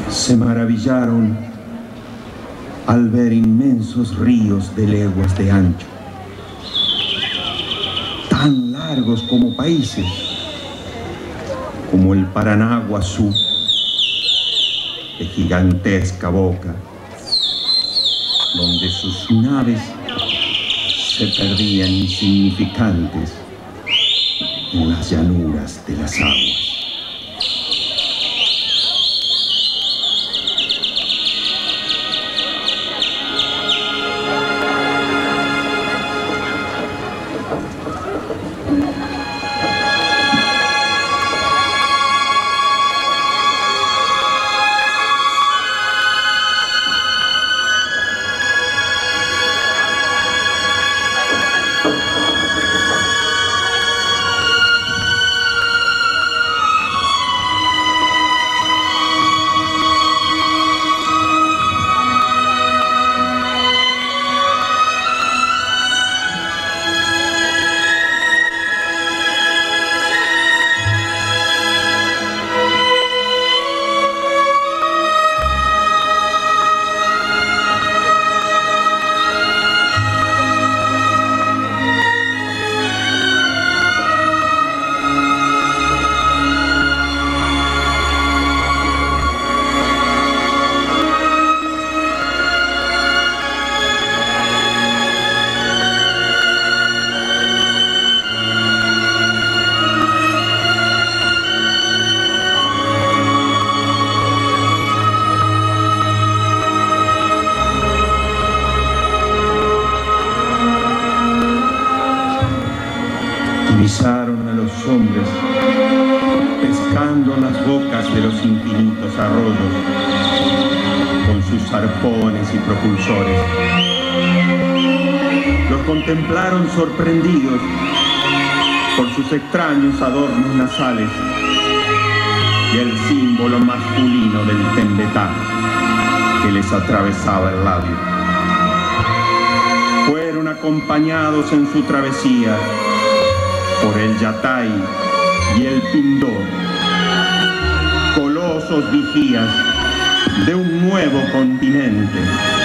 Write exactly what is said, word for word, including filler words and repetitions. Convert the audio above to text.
Se maravillaron al ver inmensos ríos de leguas de ancho, tan largos como países, como el Paraná Guazú, de gigantesca boca, donde sus naves se perdían insignificantes en las llanuras de las aguas. Divisaron a los hombres pescando las bocas de los infinitos arroyos con sus arpones y propulsores. Los contemplaron sorprendidos por sus extraños adornos nasales y el símbolo masculino del tembetá que les atravesaba el labio. Fueron acompañados en su travesía por el Yatay y el Pindor, colosos vigías de un nuevo continente.